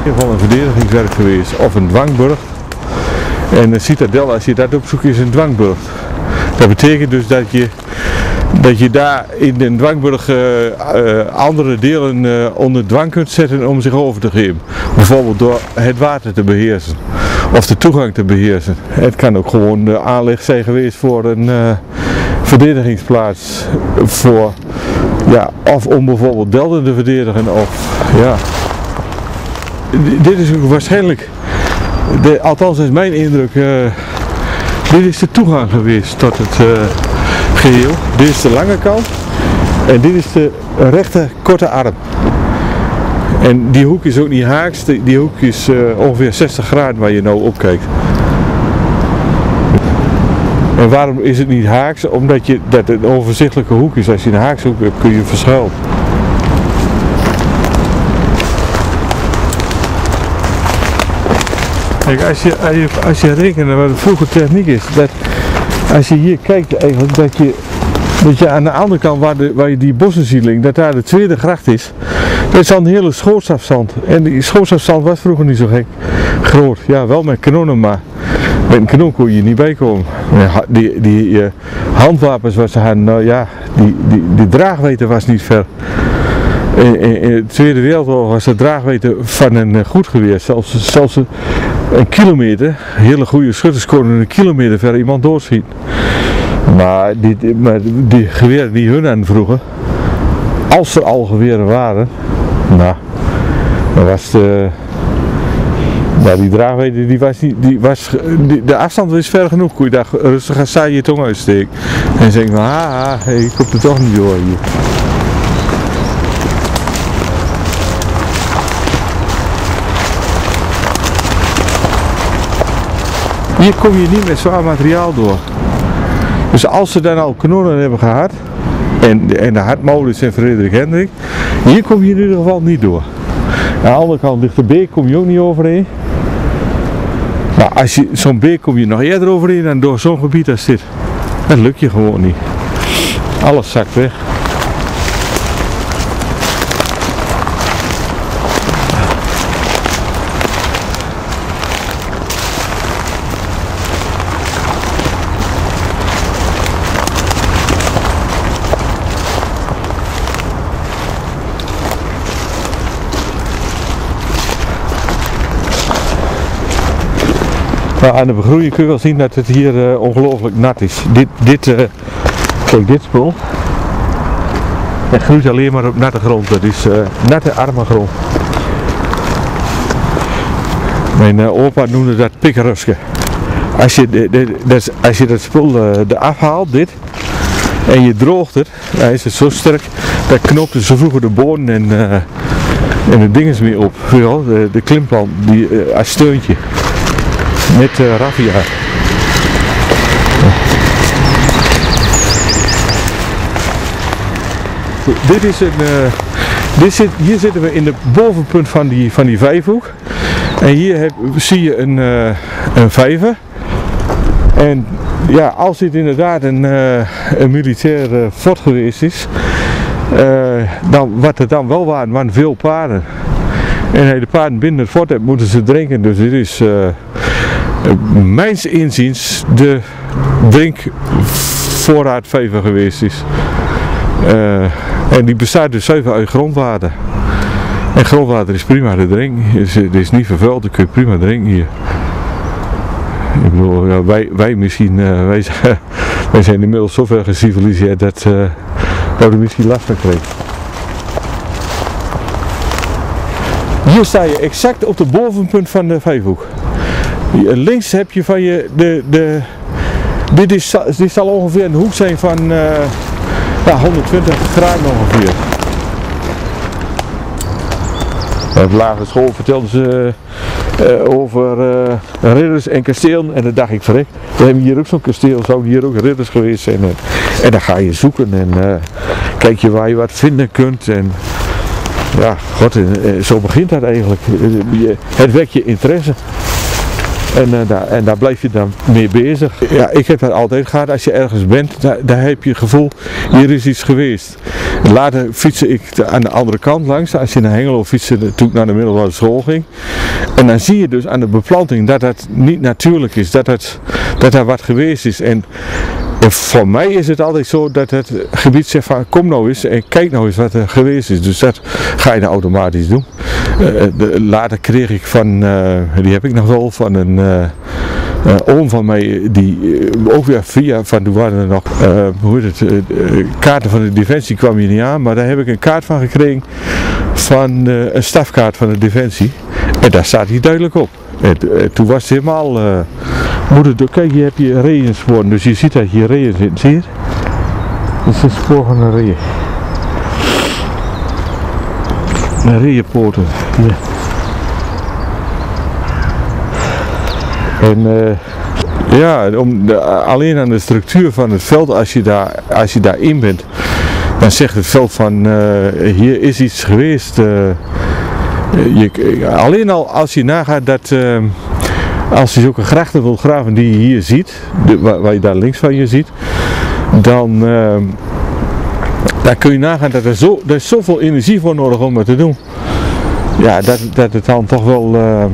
geval een verdedigingswerk geweest of een dwangburcht. En een citadel, als je dat opzoekt, is een dwangburcht. Dat betekent dus dat je daar in de dwangburg andere delen onder dwang kunt zetten om zich over te geven. Bijvoorbeeld door het water te beheersen of de toegang te beheersen. Het kan ook gewoon de aanleg zijn geweest voor een verdedigingsplaats. Of om bijvoorbeeld Delden te verdedigen. Of, ja. Dit is waarschijnlijk, althans is mijn indruk, dit is de toegang geweest tot het geheel. Dit is de lange kant en dit is de rechte korte arm. En die hoek is ook niet haaks, die hoek is ongeveer 60 graden waar je nou op kijkt. En waarom is het niet haaks? Omdat dat een overzichtelijke hoek is. Als je een haakse hoek hebt kun je verschuilen. Kijk, als je rekent naar wat de vroege techniek is, dat als je hier kijkt eigenlijk dat je aan de andere kant waar je die bossenziedeling, dat daar de tweede gracht is, dat is dan een hele schootsafstand. En die schootsafstand was vroeger niet zo gek groot. Ja, wel met kanonnen, maar met een kanon kon je niet bijkomen. Die handwapens wat ze hadden, nou ja, die draagwijdte was niet ver. In de Tweede Wereldoorlog was de draagwijdte van een goed geweer zelfs een kilometer. Hele goede schutters konden een kilometer ver iemand doodschieten. Maar die geweren die hun aan vroegen, als er al geweren waren, nou, dan was die draagwijdte de afstand is ver genoeg. Kun je daar rustig gaan saai je tong uitsteken en zeggen van ik kom er toch niet door hier. Hier kom je niet met zwaar materiaal door. Dus als ze dan al kanonnen hebben gehad, en de hartmolens en Frederik Hendrik, hier kom je in ieder geval niet door. Aan de andere kant ligt de beek, kom je ook niet overheen. Maar als je zo'n beek kom je nog eerder overheen dan door zo'n gebied als dit. Dat lukt je gewoon niet. Alles zakt weg. Nou, aan de begroeiing kun je wel zien dat het hier ongelooflijk nat is. Kijk, dit spul. Het groeit alleen maar op natte grond. Dat is natte arme grond. Mijn opa noemde dat pikkeruske. Als je dat spul eraf haalt, dit, en je droogt het, dan is het zo sterk, dat knoopten ze vroeger de bonen en de dinges mee op. De klimplant als steuntje. Met raffia. Hier zitten we in de bovenpunt van die vijfhoek. En hier zie je een vijver. En ja, als dit inderdaad een militair fort geweest is, dan wat het dan wel waren veel paarden. En als je de paarden binnen het fort hebt, moeten ze drinken. Dus dit is mijns inziens de drinkvoorraadvijver geweest is. En die bestaat dus zuiver uit grondwater. En grondwater is prima te drinken. Het is niet vervuild, dan kun je prima drinken hier. Ik bedoel, ja, wij misschien, wij zijn inmiddels zover geciviliseerd dat we er misschien last van krijgen. Hier sta je exact op de bovenpunt van de vijfhoek. Links heb je van je dit zal ongeveer een hoek zijn van 120 graden ongeveer. Op lagere school vertelden ze over ridders en kastelen en dan dacht ik verrek, we hebben hier ook zo'n kasteel, zouden hier ook ridders geweest zijn en dan ga je zoeken en kijk je waar je wat vinden kunt en ja, god, zo begint dat eigenlijk. Het wekt je interesse. En daar blijf je dan mee bezig. Ja, ik heb dat altijd gehad. Als je ergens bent, daar heb je het gevoel, hier is iets geweest. Later fietste ik aan de andere kant langs. Als je naar Hengelo fietste, toen ik naar de middelbare school ging. En dan zie je dus aan de beplanting dat dat niet natuurlijk is. Dat daar wat geweest is. En voor mij is het altijd zo dat het gebied zegt van kom nou eens en kijk nou eens wat er geweest is. Dus dat ga je dan automatisch doen. Later kreeg ik van, die heb ik nog wel, van een oom van mij, die ook weer via, van toen waren er nog, hoe heet het, kaarten van de Defensie kwam je niet aan, maar daar heb ik een kaart van gekregen van een stafkaart van de Defensie. En daar staat hij duidelijk op. Toen was het helemaal, kijk, hier heb je reeën sporen, dus je ziet dat hier reeën zitten, zie je het? Dit is een spoor van een ree. Een reeënpoten, hier. En ja, alleen aan de structuur van het veld, als je daarin bent, dan zegt het veld van hier is iets geweest. Alleen al als je nagaat dat als je zulke grachten wilt graven die je hier ziet, waar je daar links van je ziet, dan kun je nagaan dat er is zoveel energie voor nodig om het te doen. Ja, dat het dan toch wel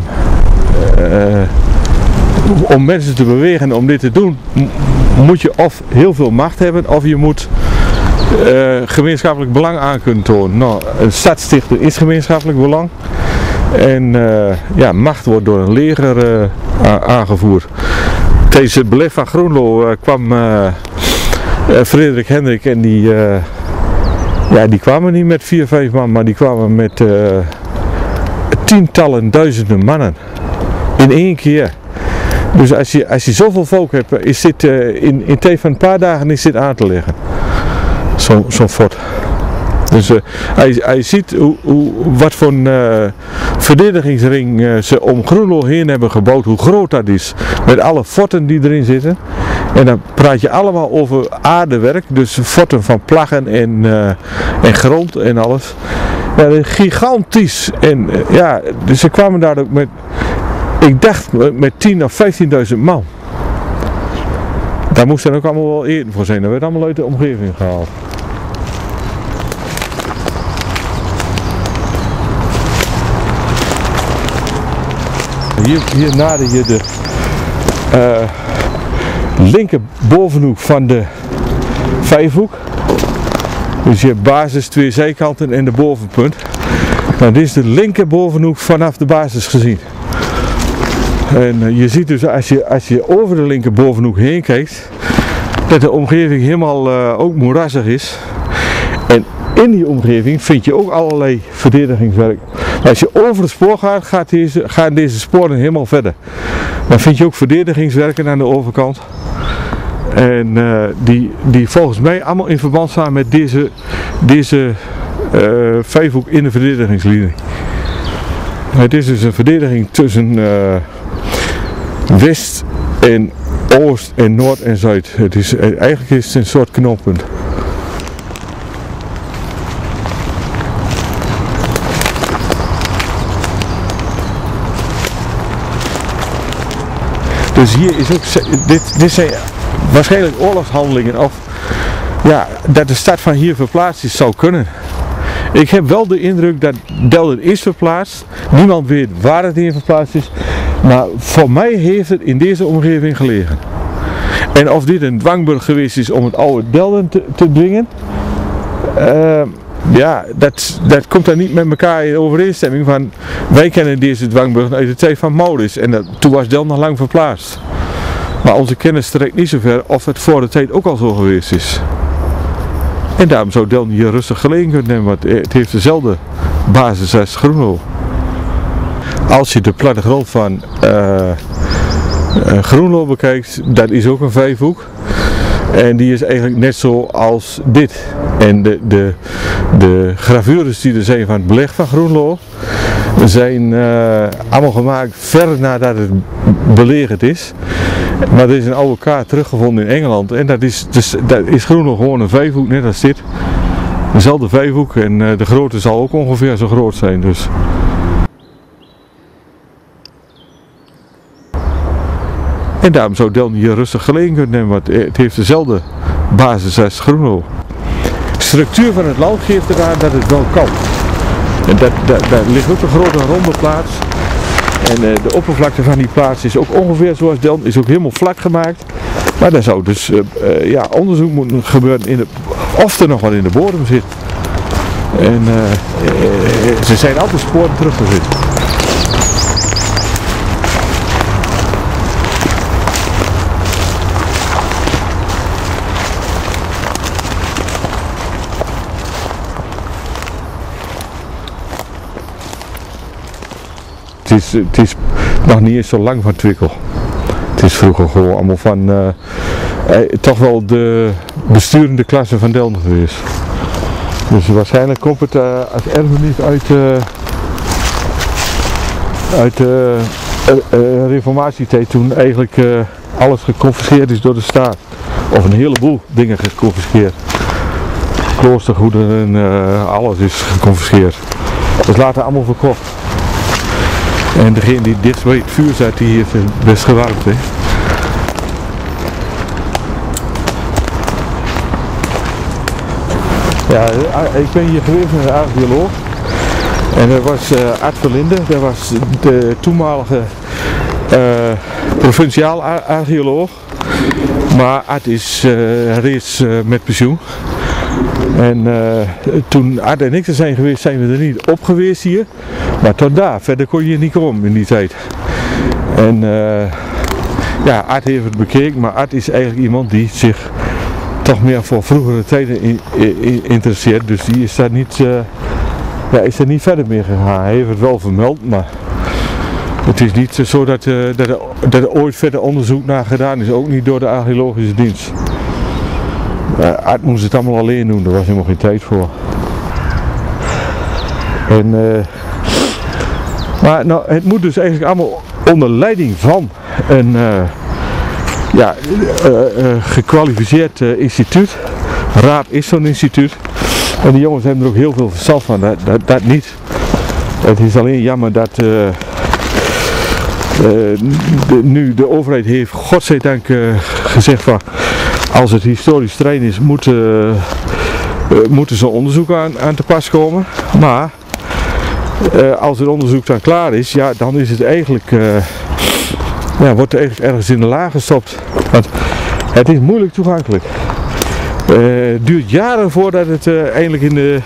om mensen te bewegen en om dit te doen, moet je of heel veel macht hebben of je moet gemeenschappelijk belang aan kunnen tonen. Nou, een stadsstichter is gemeenschappelijk belang en ja, macht wordt door een leger aangevoerd. Tijdens het beleg van Groenlo kwam Frederik Hendrik en die kwamen niet met 4, 5 man, maar die kwamen met tientallen, duizenden mannen in één keer. Dus als je zoveel volk hebt, is dit in tijd van een paar dagen is dit aan te leggen. Zo'n fort. Dus hij ziet wat voor een verdedigingsring ze om Groenlo heen hebben gebouwd, hoe groot dat is. Met alle forten die erin zitten. En dan praat je allemaal over aardewerk, dus forten van plaggen en grond en alles. Ja, dat is gigantisch. En ja, dus ze kwamen daar ook met, ik dacht met 10.000 of 15.000 man. Daar moest dan ook allemaal wel eten voor zijn. Dat werd allemaal uit de omgeving gehaald. Hier nader je de linker bovenhoek van de vijfhoek. Dus je hebt basis, 2 zijkanten en de bovenpunt. Nou, dit is de linker bovenhoek vanaf de basis gezien. En je ziet dus als je over de linker bovenhoek heen kijkt, dat de omgeving helemaal ook moerassig is. En in die omgeving vind je ook allerlei verdedigingswerk. Als je over het spoor gaat, gaan deze sporen helemaal verder. Dan vind je ook verdedigingswerken aan de overkant. En die volgens mij allemaal in verband staan met deze vijfhoek in de verdedigingslinie. Het is dus een verdediging tussen West en Oost en Noord en Zuid. Eigenlijk is het een soort knooppunt. Dus hier is ook, dit zijn waarschijnlijk oorlogshandelingen of ja, dat de stad van hier verplaatst is zou kunnen. Ik heb wel de indruk dat Delden is verplaatst. Niemand weet waar het in verplaatst is. Maar voor mij heeft het in deze omgeving gelegen. En of dit een dwangburg geweest is om het oude Delden te dwingen. Ja, dat komt dan niet met elkaar in overeenstemming van wij kennen deze dwangburg uit de tijd van Maurits en toen was Delden nog lang verplaatst. Maar onze kennis strekt niet zo ver of het voor de tijd ook al zo geweest is. En daarom zou Delden hier rustig gelegen kunnen nemen, want het heeft dezelfde basis als Groenlo. Als je de plattegrond van Groenlo bekijkt, dat is ook een vijfhoek. En die is eigenlijk net zo als dit. En de gravures die er zijn van het beleg van Groenlo zijn allemaal gemaakt ver nadat het belegerd is. Maar er is een oude kaart teruggevonden in Engeland en dat is Groenlo gewoon een vijfhoek, net als dit. Dezelfde vijfhoek en de grootte zal ook ongeveer zo groot zijn. Dus. En daarom zou Delden hier rustig gelegen kunnen nemen, want het heeft dezelfde basis als Groenlo. De structuur van het land geeft eraan dat het wel kan. En daar ligt ook een grote ronde plaats. En de oppervlakte van die plaats is ook ongeveer zoals Delden, is ook helemaal vlak gemaakt. Maar daar zou dus onderzoek moeten gebeuren of er nog wat in de bodem zit. En ze zijn altijd sporen terug te vinden. Het is nog niet eens zo lang van Twickel. Het is vroeger gewoon allemaal van toch wel de besturende klasse van Delden geweest. Dus waarschijnlijk komt het als erfenis uit de reformatietijd, toen eigenlijk alles geconfiskeerd is door de staat. Of een heleboel dingen geconfiskeerd. Kloostergoederen en alles is geconfiskeerd. Dat is later allemaal verkocht. En degene die dichtst bij het vuur zat, die heeft het best gewarmd. Hè? Ja, ik ben hier geweest met een archeoloog. En dat was Art Verlinde, dat was de toenmalige provinciaal archeoloog. Maar Art is reeds met pensioen. En toen Art en ik er zijn geweest, zijn we er niet op geweest hier. Maar tot daar, verder kon je niet komen in die tijd. En ja, Art heeft het bekeken, maar Art is eigenlijk iemand die zich toch meer voor vroegere tijden interesseert. Dus die is daar niet verder mee gegaan. Hij heeft het wel vermeld, maar het is niet zo dat er ooit verder onderzoek naar gedaan is, ook niet door de archeologische dienst. Art moest het allemaal alleen doen, daar was helemaal geen tijd voor. En, maar nou, het moet dus eigenlijk allemaal onder leiding van een gekwalificeerd instituut. Raad is zo'n instituut. En die jongens hebben er ook heel veel verstand van, dat niet. Het is alleen jammer dat nu de overheid heeft, godzijdank, gezegd van als het historisch terrein is, moeten ze onderzoek aan te pas komen. Maar als het onderzoek dan klaar is, ja, dan is het eigenlijk, wordt het eigenlijk ergens in de laag gestopt. Want het is moeilijk toegankelijk. Het duurt jaren voordat het eindelijk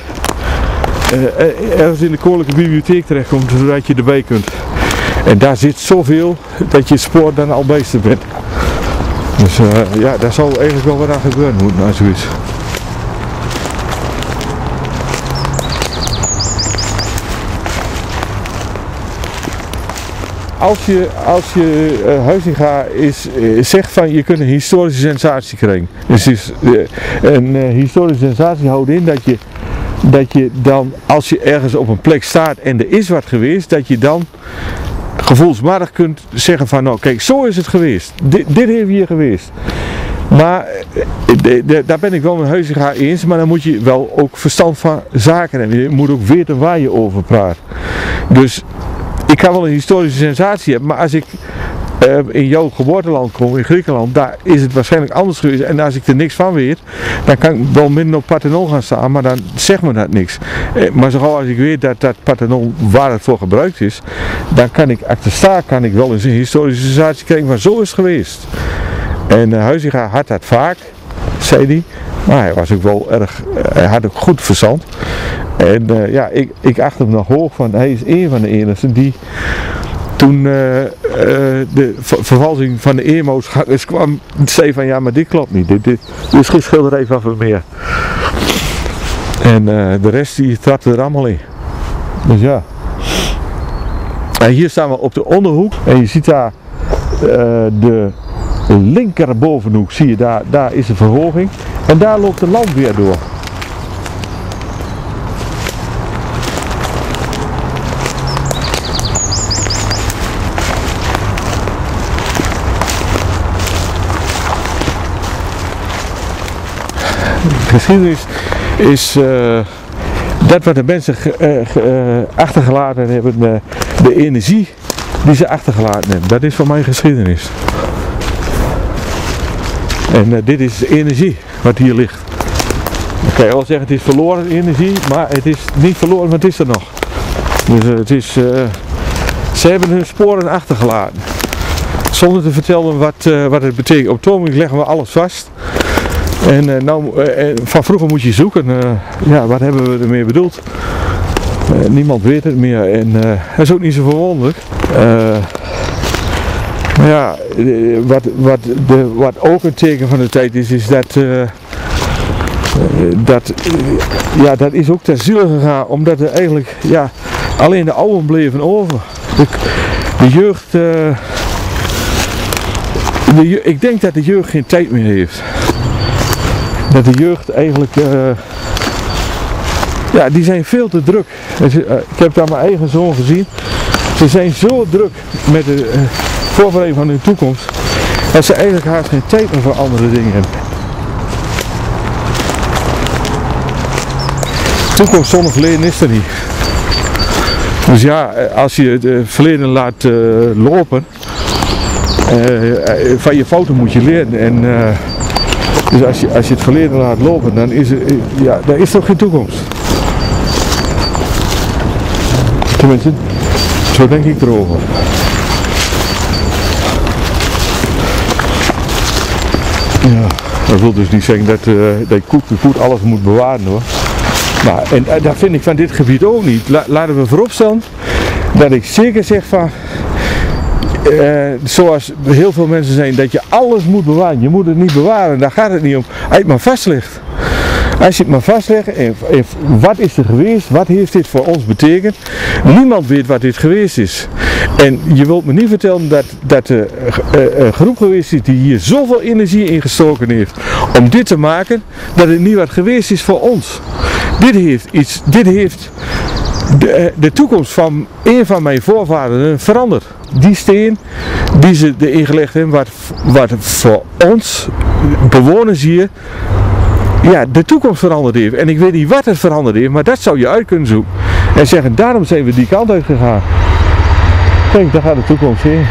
ergens in de Koninklijke Bibliotheek terechtkomt, zodat je erbij kunt. En daar zit zoveel dat je het spoor dan al bijster bent. Dus ja, daar zou eigenlijk wel wat aan gebeuren moeten, nou zoiets. Als je Huizinga zegt van je kunt een historische sensatie krijgen. Dus een historische sensatie houdt in dat je dan, als je ergens op een plek staat en er is wat geweest, dat je dan gevoelsmatig kunt zeggen van nou kijk, zo is het geweest. Dit heeft hier geweest. Maar daar ben ik wel met Huizinga eens, maar dan moet je wel ook verstand van zaken hebben. Je moet ook weten waar je over praat. Dus ik kan wel een historische sensatie hebben, maar als ik in jouw geboorteland kom, in Griekenland, daar is het waarschijnlijk anders geweest. En als ik er niks van weet, dan kan ik wel midden op Parthenon gaan staan, maar dan zegt me dat niks. Maar zo gauw als ik weet dat Parthenon waar het voor gebruikt is, dan kan ik achter sta, kan ik wel eens een historische sensatie krijgen van zo is het geweest. En Huizinga had dat vaak, zei hij. Maar hij was ook wel hij had ook goed verstand. En ja, ik acht hem nog hoog, van hij is een van de enigen die toen de vervalsing van de Eermoosgangers kwam, zei van ja, maar dit klopt niet. Dit is geen schilderij van Vermeer. En de rest die trapte er allemaal in. Dus ja. En hier staan we op de onderhoek en je ziet daar de linkerbovenhoek, zie je daar is een verhoging. En daar loopt de landweer door. De geschiedenis is dat wat de mensen achtergelaten hebben, de energie die ze achtergelaten hebben. Dat is van mijn geschiedenis. En dit is energie wat hier ligt. Dan kan je wel zeggen het is verloren energie, maar het is niet verloren, maar het is er nog. Dus het is, ze hebben hun sporen achtergelaten. Zonder te vertellen wat het betekent. Op het ogenblik leggen we alles vast. En van vroeger moet je zoeken, ja, wat hebben we ermee bedoeld? Niemand weet het meer en dat is ook niet zo verwonderlijk. Maar ja, wat ook een teken van de tijd is dat is ook ter ziele gegaan, omdat er eigenlijk ja, alleen de ouden bleven over. De jeugd, ik denk dat de jeugd geen tijd meer heeft. Dat de jeugd eigenlijk, ja, die zijn veel te druk. Ik heb daar mijn eigen zoon gezien. Ze zijn zo druk met de voorbereiding van hun toekomst, dat ze eigenlijk haast geen tijd meer voor andere dingen hebben. Toekomst zonder verleden is er niet. Dus ja, als je het verleden laat lopen, van je fouten moet je leren. En, dus als je het verleden laat lopen, dan is er toch geen toekomst. Tenminste, zo denk ik erover. Ja, dat wil dus niet zeggen dat je goed alles moet bewaren hoor. Maar, en dat vind ik van dit gebied ook niet. Laten we vooropstellen dat ik zeker zeg van, zoals heel veel mensen zijn, dat je alles moet bewaren. Je moet het niet bewaren, daar gaat het niet om. Als je het maar vastlegt. Als je het maar vastlegt en wat is er geweest, wat heeft dit voor ons betekend? Niemand weet wat dit geweest is. En je wilt me niet vertellen dat er een groep geweest is die hier zoveel energie in gestoken heeft om dit te maken, dat het niet wat geweest is voor ons. Dit heeft de toekomst van een van mijn voorvaderen veranderd. Die steen die ze erin gelegd hebben, wat voor ons bewoners hier, ja, de toekomst veranderd heeft. En ik weet niet wat het veranderd heeft, maar dat zou je uit kunnen zoeken. En zeggen, daarom zijn we die kant uit gegaan. Kijk, daar gaat de toekomst heen.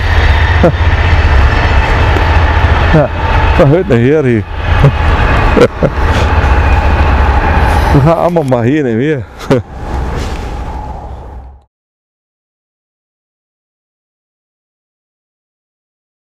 Ja, van hut naar hier hier. We gaan allemaal maar heen en weer.